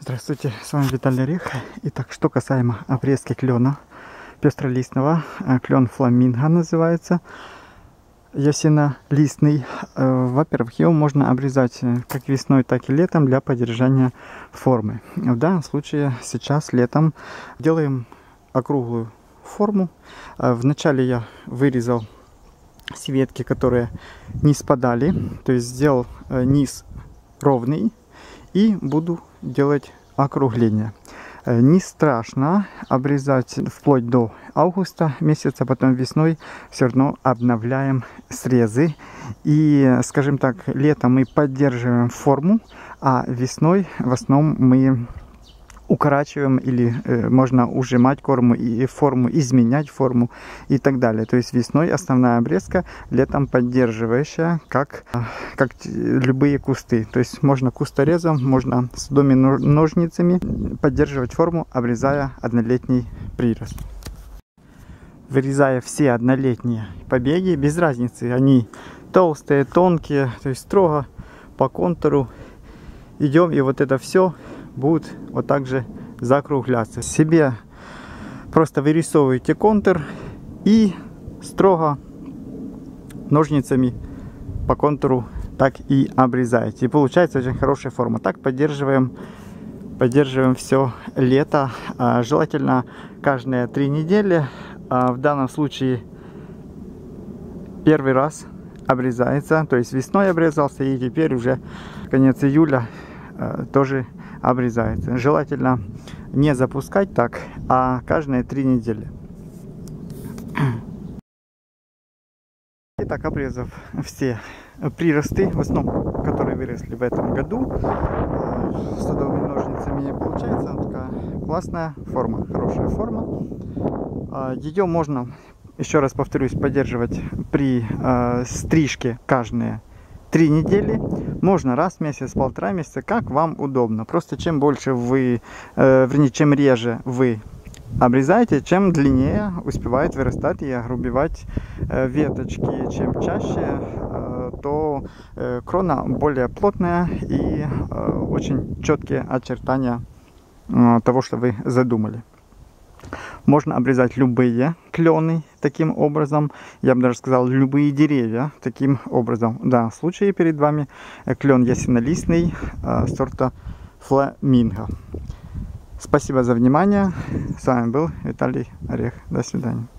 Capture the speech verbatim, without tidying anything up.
Здравствуйте, с вами Виталий Орех. Итак, что касаемо обрезки клена пестролистного, клен фламинго называется, ясенолистный. Во-первых, его можно обрезать как весной, так и летом для поддержания формы. В данном случае сейчас летом делаем округлую форму. Вначале я вырезал с ветки, которые не спадали, то есть сделал низ ровный и буду делать округление. Не страшно обрезать вплоть до августа месяца, потом весной все равно обновляем срезы. И, скажем так, летом мы поддерживаем форму, а весной в основном мы укорачиваем или э, можно ужимать форму и форму, изменять форму и так далее. То есть весной основная обрезка, летом поддерживающая, как, как любые кусты. То есть можно кусторезом, можно садовыми ножницами поддерживать форму, обрезая однолетний прирост. Вырезая все однолетние побеги, без разницы, они толстые, тонкие, то есть строго по контуру идем, и вот это все будет вот так же закругляться. Себе просто вырисовываете контур и строго ножницами по контуру так и обрезаете. И получается очень хорошая форма. Так поддерживаем, поддерживаем все лето. Желательно каждые три недели. В данном случае первый раз обрезается. То есть весной обрезался, и теперь уже конец июля тоже обрезается. Желательно не запускать так, а каждые три недели. Итак, обрезав все приросты, в основном, которые выросли в этом году, садовыми ножницами, получается такая классная форма, хорошая форма. Ее можно, еще раз повторюсь, поддерживать при стрижке каждые три недели, можно раз в месяц, полтора месяца, как вам удобно. Просто чем больше вы, э, вернее, чем реже вы обрезаете, чем длиннее успевает вырастать и огрубевать э, веточки. Чем чаще, э, то э, крона более плотная и э, очень четкие очертания э, того, что вы задумали. Можно обрезать любые клены таким образом. Я бы даже сказал, любые деревья таким образом. В данном случае перед вами клен ясенолистный э, сорта фламинго. Спасибо за внимание. С вами был Виталий Орех. До свидания.